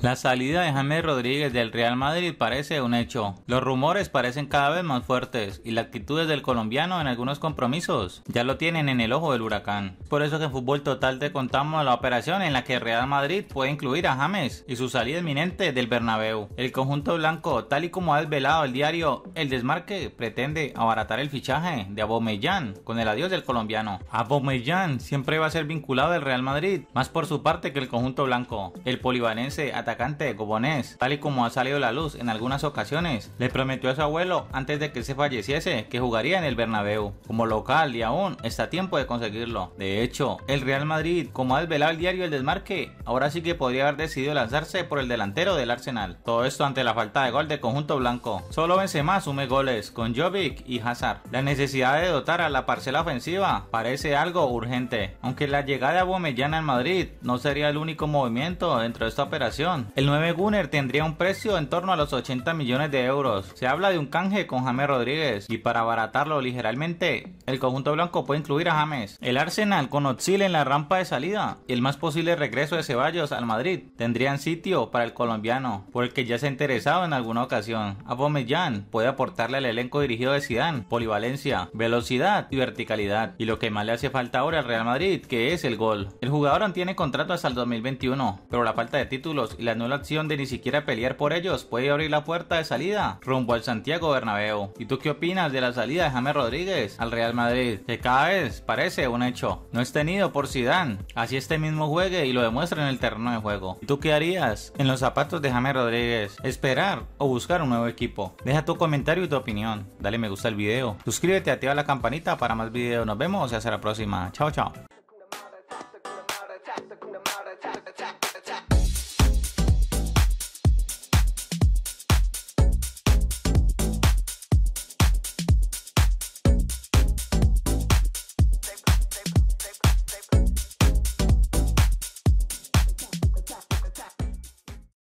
La salida de James Rodríguez del Real Madrid parece un hecho. Los rumores parecen cada vez más fuertes y las actitudes del colombiano en algunos compromisos ya lo tienen en el ojo del huracán. Por eso que en Fútbol Total te contamos la operación en la que Real Madrid puede incluir a James y su salida inminente del Bernabéu. El conjunto blanco, tal y como ha desvelado el diario El Desmarque, pretende abaratar el fichaje de Aubameyang con el adiós del colombiano. Aubameyang siempre va a ser vinculado al Real Madrid, más por su parte que el conjunto blanco. El polivalense atacante gabonés, tal y como ha salido a la luz en algunas ocasiones, le prometió a su abuelo antes de que se falleciese que jugaría en el Bernabéu como local y aún está a tiempo de conseguirlo. De hecho, el Real Madrid, como ha desvelado el diario El Desmarque, ahora sí que podría haber decidido lanzarse por el delantero del Arsenal. Todo esto ante la falta de gol del conjunto blanco. Solo Benzema asume goles con Jovic y Hazard. La necesidad de dotar a la parcela ofensiva parece algo urgente, aunque la llegada de Aubameyang al Madrid no sería el único movimiento dentro de esta operación. El 9 Gunner tendría un precio en torno a los 80 millones de euros. Se habla de un canje con James Rodríguez y para abaratarlo ligeramente, el conjunto blanco puede incluir a James. El Arsenal con Özil en la rampa de salida y el más posible regreso de Ceballos al Madrid tendrían sitio para el colombiano, por el que ya se ha interesado en alguna ocasión. Aubameyang puede aportarle al elenco dirigido de Zidane polivalencia, velocidad y verticalidad, y lo que más le hace falta ahora al Real Madrid, que es el gol. El jugador aún tiene contrato hasta el 2021, pero la falta de títulos y la nula acción de ni siquiera pelear por ellos puede abrir la puerta de salida rumbo al Santiago Bernabéu. ¿Y tú qué opinas de la salida de James Rodríguez al Real Madrid, que cada vez parece un hecho? No es tenido por Zidane, así este mismo juegue y lo demuestra en el terreno de juego. ¿Y tú qué harías en los zapatos de James Rodríguez? ¿Esperar o buscar un nuevo equipo? Deja tu comentario y tu opinión, dale me gusta al video, suscríbete, activa la campanita para más videos, nos vemos y hasta la próxima, chao chao.